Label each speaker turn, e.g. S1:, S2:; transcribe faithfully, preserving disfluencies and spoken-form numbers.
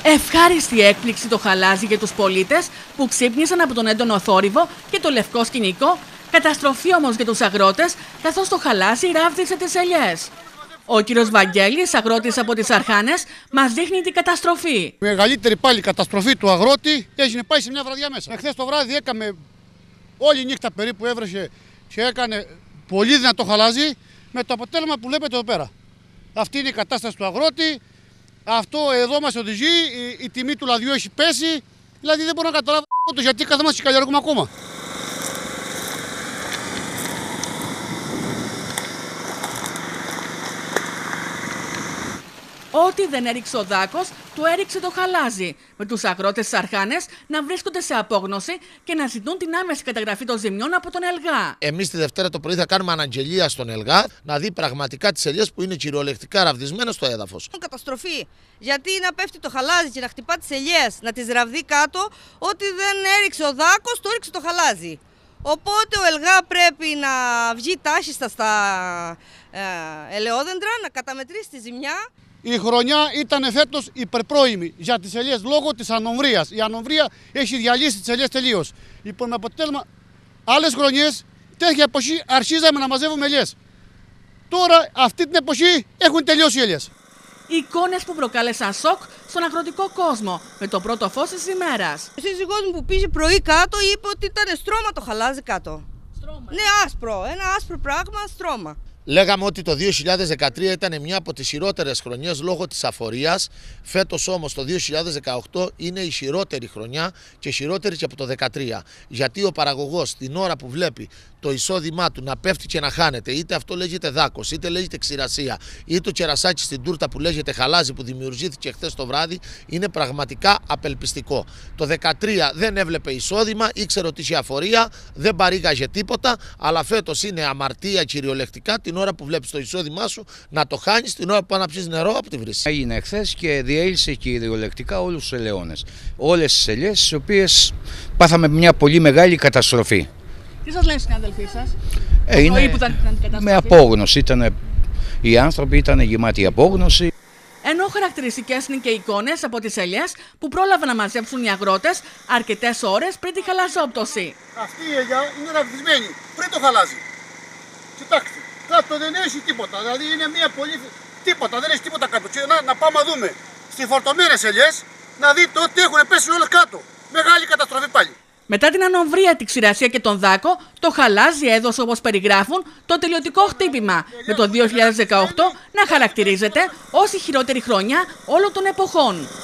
S1: Ευχάριστη έκπληξη το χαλάζι για τους πολίτες που ξύπνησαν από τον έντονο θόρυβο και το λευκό σκηνικό, καταστροφή όμως για τους αγρότες, καθώς το χαλάζι ράβδισε τις ελιές. Ο κύριος Βαγγέλης, αγρότης από τις Αρχάνες, μας δείχνει την καταστροφή.
S2: Η μεγαλύτερη πάλι καταστροφή του αγρότη έγινε πάει σε μια βραδιά μέσα. Εχθές το βράδυ έκαμε όλη νύχτα περίπου έβρεσε και έκανε πολύ δυνατό χαλάζι με το αποτέλεσμα που βλέπετε εδώ πέρα. Αυτή είναι η κατάσταση του αγρότη. Αυτό εδώ μας οδηγεί, η, η τιμή του λαδιού έχει πέσει. Δηλαδή δεν μπορώ να καταλάβω το γιατί καθόμαστε και καλλιεργούμε ακόμα.
S1: Ό,τι δεν έριξε ο δάκος, το έριξε το χαλάζι, με τους αγρότες της Αρχάνες να βρίσκονται σε απόγνωση και να ζητούν την άμεση καταγραφή των ζημιών από τον ΕΛΓΑ.
S3: Εμείς τη Δευτέρα το πρωί θα κάνουμε αναγγελία στον ΕΛΓΑ να δει πραγματικά τις ελιές που είναι κυριολεκτικά ραβδισμένες στο έδαφος.
S4: Καταστροφή. Γιατί να πέφτει το χαλάζι και να χτυπά τις ελιές, να τις ραβδεί κάτω, ότι δεν έριξε ο δάκος, το έριξε το χαλάζι. Οπότε ο ΕΛΓΑ πρέπει να βγει τάχιστα στα ε, ελαιόδεντρα, να καταμετρήσει τη ζημιά.
S2: Η χρονιά ήταν φέτος υπερπρόημη για τις ελιές λόγω της ανομβρίας. Η ανομβρία έχει διαλύσει τις ελιές τελείως. Λοιπόν, με αποτέλεσμα άλλες χρονιές, τέτοια εποχή αρχίζαμε να μαζεύουμε ελιές. Τώρα, αυτή την εποχή έχουν τελειώσει οι ελιές.
S1: Εικόνες που προκάλεσαν σοκ στον αγροτικό κόσμο με το πρώτο φως της ημέρας.
S4: Ο σύζυγός μου που πήγε πρωί κάτω είπε ότι ήταν στρώμα το χαλάζι κάτω. Στρώμα. Ναι, άσπρο. Ένα άσπρο πράγμα, στρώμα.
S3: Λέγαμε ότι το δύο χιλιάδες δεκατρία ήταν μια από τις χειρότερες χρονιές λόγω της αφορίας. Φέτος όμως το δύο χιλιάδες δεκαοκτώ είναι η χειρότερη χρονιά και χειρότερη και από το δεκατρία. Γιατί ο παραγωγός την ώρα που βλέπει το εισόδημά του να πέφτει και να χάνεται, είτε αυτό λέγεται δάκος, είτε λέγεται ξηρασία, είτε το κερασάκι στην τούρτα που λέγεται χαλάζι που δημιουργήθηκε χθες το βράδυ, είναι πραγματικά απελπιστικό. Το δεκατρία δεν έβλεπε εισόδημα, ήξερε ότι είχε αφορία, δεν παρήγαγε τίποτα, αλλά φέτος είναι αμαρτία κυριολεκτικά την ώρα που βλέπεις το εισόδημά σου να το χάνεις, την ώρα που πας να πιεις νερό από τη βρύση.
S5: Έγινε χθες και διέλυσε κυριολεκτικά όλους τους ελαιώνες. Όλες τις ελιές, τις οποίες πάθαμε μια πολύ μεγάλη καταστροφή.
S1: Τι σας λένε οι συνάδελφοί σας?
S5: Ε, είναι
S1: που ήταν
S5: με απόγνωση. Ήτανε, οι άνθρωποι ήταν γεμάτοι απόγνωση.
S1: Ενώ χαρακτηριστικές είναι και εικόνες από τις ελιές που πρόλαβαν να μαζέψουν οι αγρότες αρκετές ώρες πριν τη χαλαζόπτωση.
S2: Αυτή η ελιά είναι ραβδισμένη πριν το χαλάζι. Κοιτάξτε, κάτω δεν έχει τίποτα. Δηλαδή είναι μια πολύ. Τίποτα, δεν έχει τίποτα κάτω. Και να, να πάμε να δούμε στις φορτωμένες ελιές να δείτε ότι έχουν πέσει όλες κάτω. Μεγάλη καταστροφή πάλι.
S1: Μετά την ανομβρία, τη ξηρασία και τον δάκο, το χαλάζι έδωσε, όπως περιγράφουν, το τελειωτικό χτύπημα, με το δύο χιλιάδες δεκαοκτώ να χαρακτηρίζεται ως η χειρότερη χρονιά όλων των εποχών.